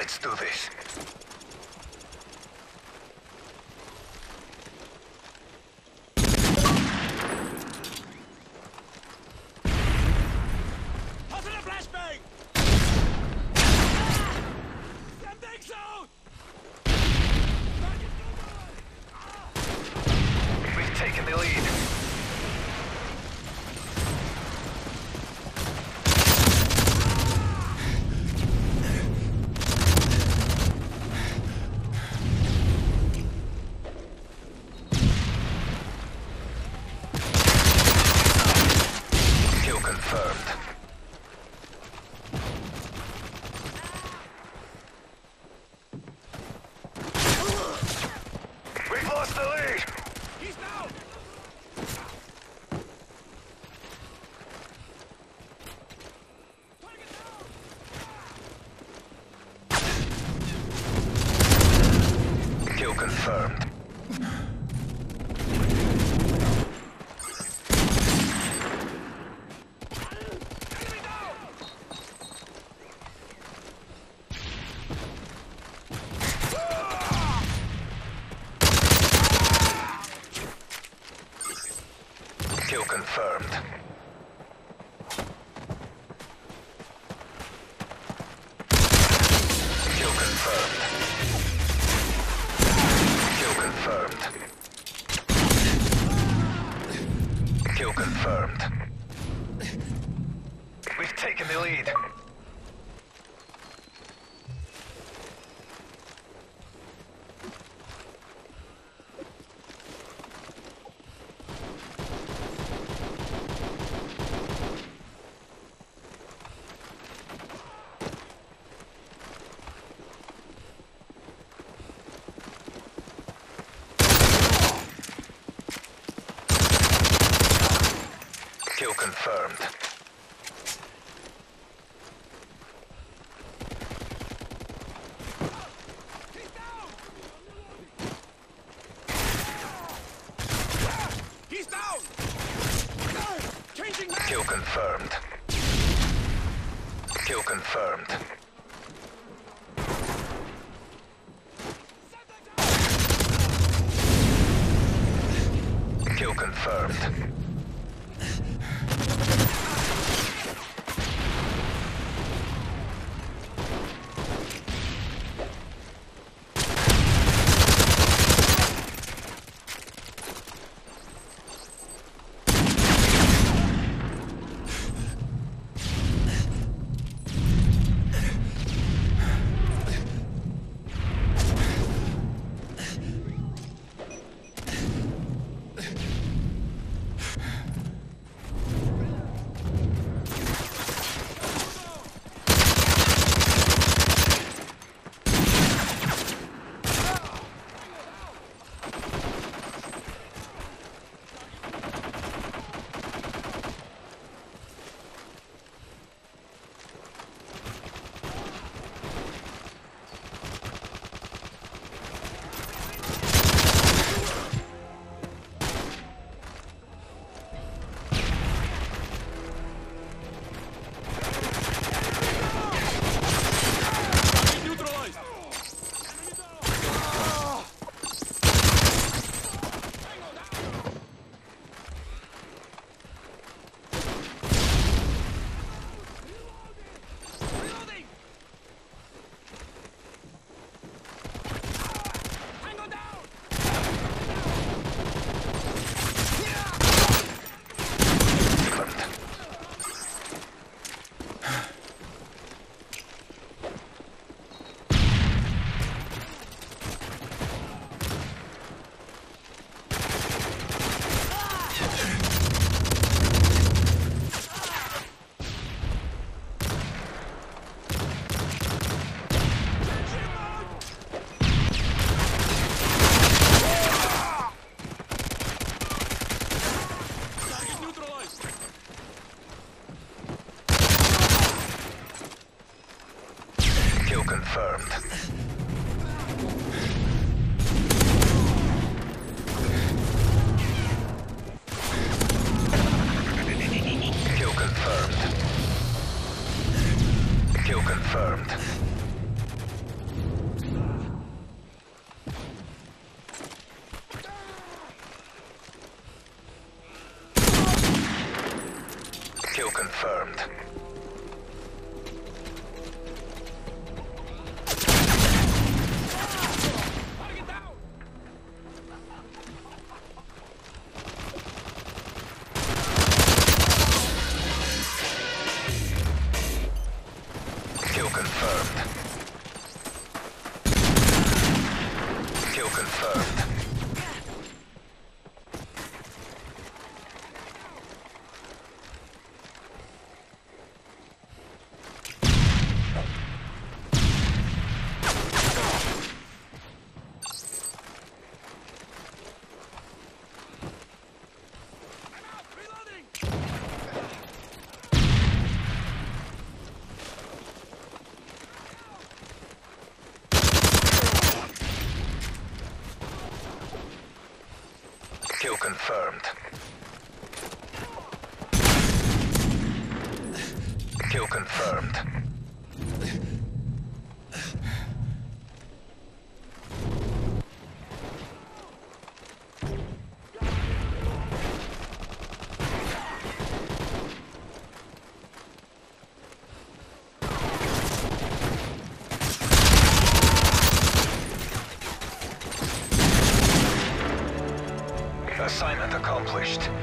Let's do this. Tossing a flashbang! Something's out! We've taken the lead. Kill confirmed. We've lost the lead. He's down! Target down! Kill confirmed. Enemy down! Kill confirmed. Kill confirmed. Kill confirmed. Kill confirmed. We've taken the lead. Kill confirmed. He's down! He's down! Changing mag! Kill confirmed. Kill confirmed. Kill confirmed. Neutralized! Reloading! Tango down! Target neutralized! Kill confirmed. Kill confirmed. Kill confirmed. confirmed. Target down! Kill confirmed. Kill confirmed. I'm out! Reloading! Kill confirmed. Kill confirmed. Assignment accomplished.